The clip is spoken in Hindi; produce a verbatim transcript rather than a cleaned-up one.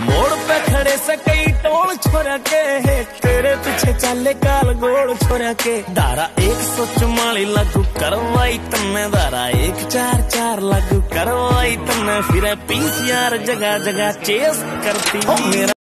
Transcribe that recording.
मोड़ पे खड़े से कई टोल छोरा के, तेरे पीछे चले काल गोल छोरा के। धारा एक सौ चुमाली लागू करवाई तन्ने, धारा एक चार चार लागू करवाई तन्ने। फिर पीस यार जगह जगह चेस करती मेरा